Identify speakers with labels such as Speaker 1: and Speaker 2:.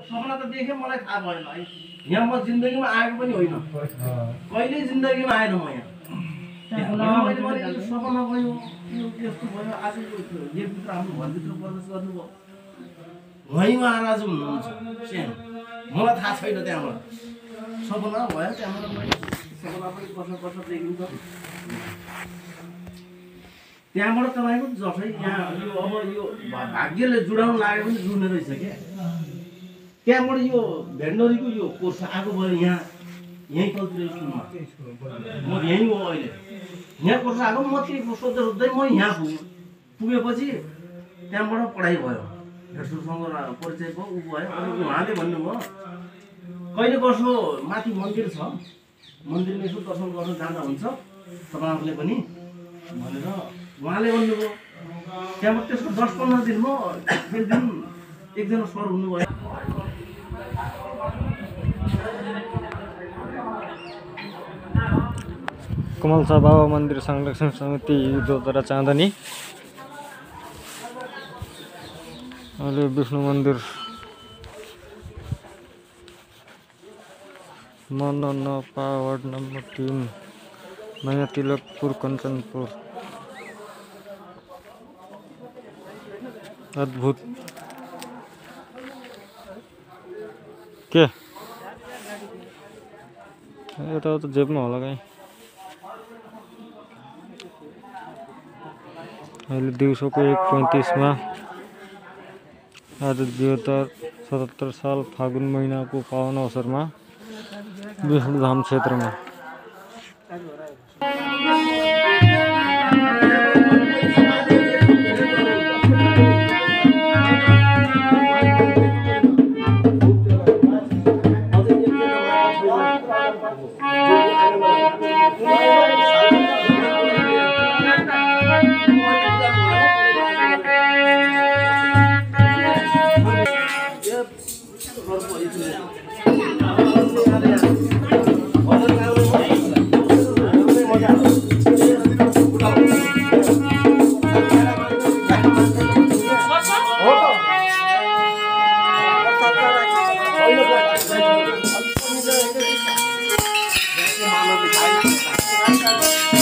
Speaker 1: सपना त देखेँ मलाई थाहा भएन है यहाँ म जिन्दगीमा आएको पनि होइन कहिल्यै जिन्दगीमा आएन म यहाँ मैले यो सपना भयो यो यस्तो भयो आज यो भित्र आफ्नो घरभित्र प्रवेश गर्नुभयो वहीँमा आज हुनुहुन्छ सानो मलाई थाहा छैन त्यहाँबाट सपना भयो त्यहाँबाट मैले सपना पनि कसो देखिन्छ त्यहाँबाट तपाईँको जसै यहाँ यो अब यो भाग्यले जुडाउन लाग्यो भने जुड्ने रहेछ क्या त्यहाँबाट यो भेन्डरीको यो कोर्स आएको भयो यहाँ यहीँ कल्चरल स्कुलमा म यहीँ हो अहिले यहाँ कोर्स आएको म त्यही सोध्दै म यहाँ पुगेपछि त्यहाँबाट पढाइ भयो हेडसरसँग परिचय भयो ऊ भयो अनि उहाँले भन्नुभयो कहिले कसो माथि मन्दिर छ मन्दिरमा यसो दर्शन गर्न जाँदा हुन्छ तपाईँहरूले पनि भनेर उहाँले भन्नुभयो त्यहाँबाट त्यसको 10-15 दिनमा एक दिन एकजना सर हुनुभयो
Speaker 2: कमलसा बाबा मन्दिर संरक्षण समिति युद्धद्वारा चाँदनी अहिले विष्णु मन्दिर मननपा वार्ड नम्बर 3 नयाँ तिलकपुर कञ्चनपुर अद्भुत के यताउता जेबमा होला कहीँ अहिले दिउँसोको 1:35 मा आज 2077 साल फागुन महिनाको पावन अवसरमा विष्णुधाम क्षेत्रमा
Speaker 1: मानव